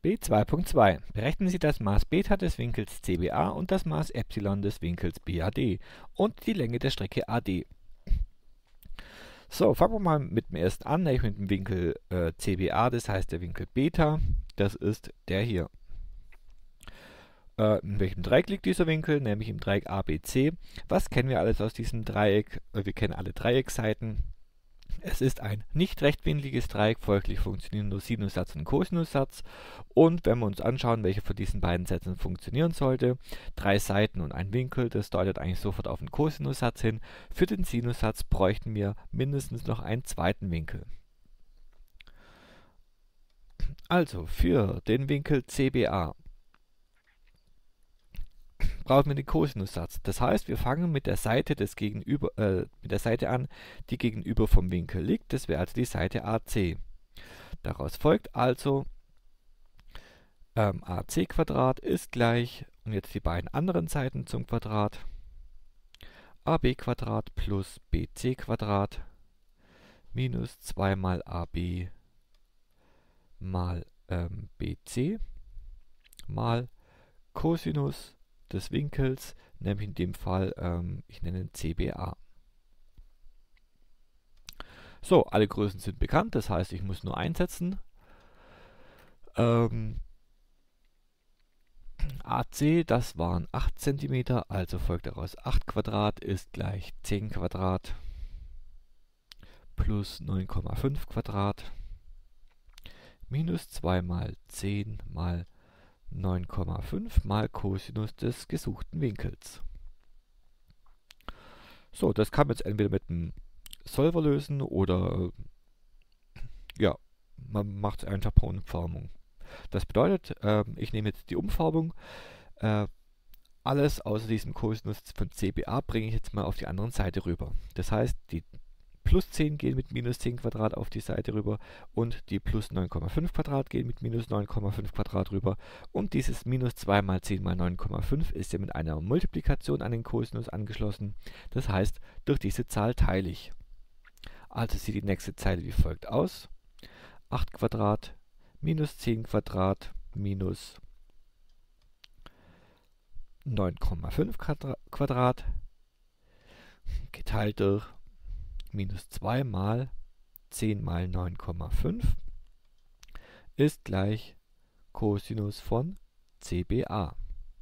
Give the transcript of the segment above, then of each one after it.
B2.2. Berechnen Sie das Maß Beta des Winkels CBA und das Maß Epsilon des Winkels BAD und die Länge der Strecke AD. So, fangen wir mal mit dem ersten an, nämlich mit dem Winkel CBA, das heißt der Winkel Beta. Das ist der hier. In welchem Dreieck liegt dieser Winkel? Nämlich im Dreieck ABC. Was kennen wir alles aus diesem Dreieck? Wir kennen alle Dreiecksseiten. Es ist ein nicht rechtwinkliges Dreieck, folglich funktionieren nur Sinussatz und Kosinussatz. Und wenn wir uns anschauen, welche von diesen beiden Sätzen funktionieren sollte, 3 Seiten und ein Winkel, das deutet eigentlich sofort auf einen Kosinussatz hin. Für den Sinussatz bräuchten wir mindestens noch einen zweiten Winkel. Also für den Winkel CBA brauchen wir den Kosinussatz. Das heißt, wir fangen mit der Seite an, die gegenüber vom Winkel liegt. Das wäre also die Seite AC. Daraus folgt also AC² ist gleich, und jetzt die beiden anderen Seiten zum Quadrat, AB² plus BC² minus 2 mal AB mal BC mal Cosinus des Winkels, nämlich in dem Fall, ich nenne ihn CBA. So, alle Größen sind bekannt, das heißt, ich muss nur einsetzen. AC, das waren 8 cm, also folgt daraus 8² ist gleich 10² plus 9,5² minus 2 mal 10 mal 9,5 mal Cosinus des gesuchten Winkels. So, das kann man jetzt entweder mit einem Solver lösen oder ja, man macht es einfach per Umformung. Das bedeutet, ich nehme jetzt die Umformung, alles außer diesem Cosinus von CBA bringe ich jetzt mal auf die andere Seite rüber. Das heißt, die plus 10 gehen mit minus 10² auf die Seite rüber und die plus 9,5² gehen mit minus 9,5² rüber und dieses minus 2 mal 10 mal 9,5 ist ja mit einer Multiplikation an den Cosinus angeschlossen. Das heißt, durch diese Zahl teile ich. Also sieht die nächste Zeile wie folgt aus. 8² minus 10² minus 9,5² geteilt durch minus 2 mal 10 mal 9,5 ist gleich Cosinus von CBA.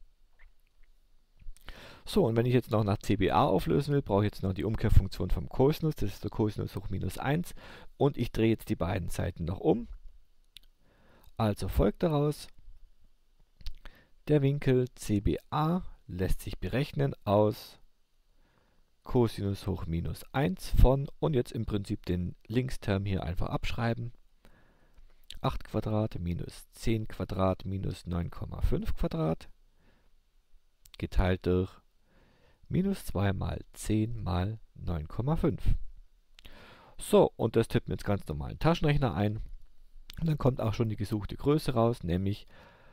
So, und wenn ich jetzt noch nach CBA auflösen will, brauche ich jetzt noch die Umkehrfunktion vom Cosinus. Das ist der Cosinus hoch minus 1. Und ich drehe jetzt die beiden Seiten noch um. Also folgt daraus, der Winkel CBA lässt sich berechnen aus Cosinus hoch minus 1 von, und jetzt im Prinzip den Linksterm hier einfach abschreiben, 8² minus 10² minus 9,5² geteilt durch minus 2 mal 10 mal 9,5. So, und das tippen wir jetzt ganz normal in den Taschenrechner ein. Und dann kommt auch schon die gesuchte Größe raus, nämlich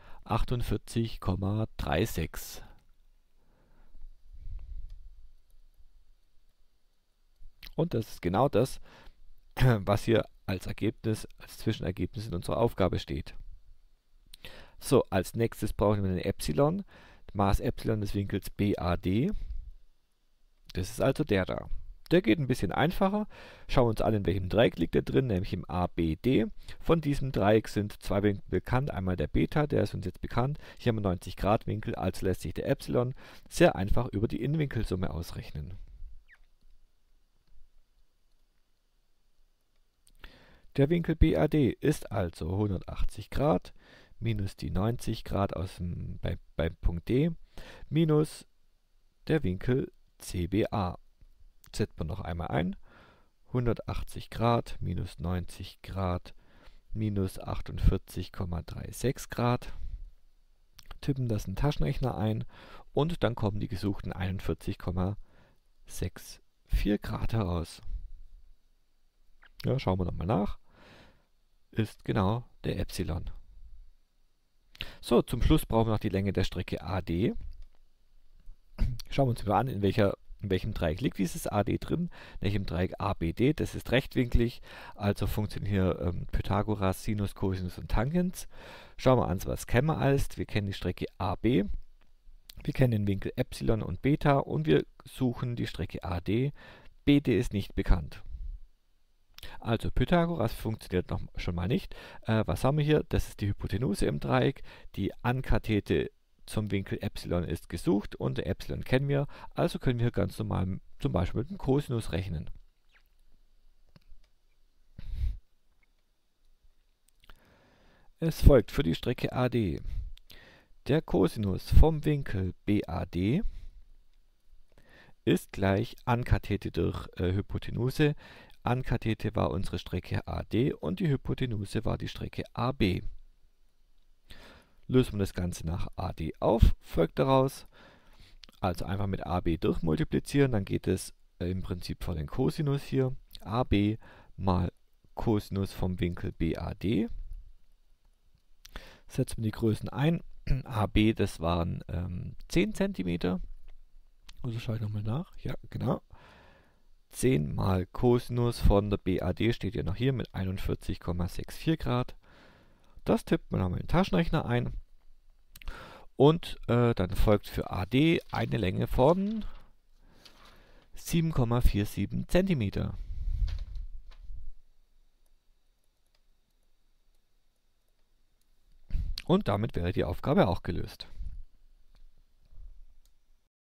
48,36. Und das ist genau das, was hier als Ergebnis, als Zwischenergebnis in unserer Aufgabe steht. So, als nächstes brauchen wir eine Epsilon, Maß Epsilon des Winkels BAD. Das ist also der da. Der geht ein bisschen einfacher. Schauen wir uns an, in welchem Dreieck liegt der drin, nämlich im ABD. Von diesem Dreieck sind zwei Winkel bekannt. Einmal der Beta, der ist uns jetzt bekannt. Hier haben wir 90° Winkel, also lässt sich der Epsilon sehr einfach über die Innenwinkelsumme ausrechnen. Der Winkel BAD ist also 180° minus die 90° beim Punkt D minus der Winkel CBA. Setzt man noch einmal ein. 180° minus 90° minus 48,36°. Tippen das in den Taschenrechner ein und dann kommen die gesuchten 41,64° heraus. Ja, schauen wir nochmal nach. Ist genau der Epsilon. So, zum Schluss brauchen wir noch die Länge der Strecke AD. Schauen wir uns mal an, in welcher In welchem Dreieck liegt dieses AD drin? Nämlich im Dreieck ABD, das ist rechtwinklig, also funktionieren hier Pythagoras, Sinus, Cosinus und Tangens. Schauen wir an, was kennen wir alles. Wir kennen die Strecke AB, wir kennen den Winkel Epsilon und Beta und wir suchen die Strecke AD. BD ist nicht bekannt. Also Pythagoras funktioniert noch schon mal nicht. Was haben wir hier? Das ist die Hypotenuse im Dreieck. Die Ankathete zum Winkel Epsilon ist gesucht und der Epsilon kennen wir. Also können wir ganz normal zum Beispiel mit dem Cosinus rechnen. Es folgt für die Strecke AD der Cosinus vom Winkel BAD ist gleich Ankathete durch Hypotenuse. Ankathete war unsere Strecke AD und die Hypotenuse war die Strecke AB. Lösen wir das Ganze nach AD auf, folgt daraus, also einfach mit AB durchmultiplizieren, dann geht es im Prinzip vor den Cosinus hier, AB mal Cosinus vom Winkel BAD. Setzen wir die Größen ein, AB das waren 10 cm, also schaue ich nochmal nach, ja genau. 10 mal Cosinus von der BAD steht ja noch hier mit 41,64 Grad. Das tippt man nochmal in den Taschenrechner ein. Und dann folgt für AD eine Länge von 7,47 cm. Und damit wäre die Aufgabe auch gelöst.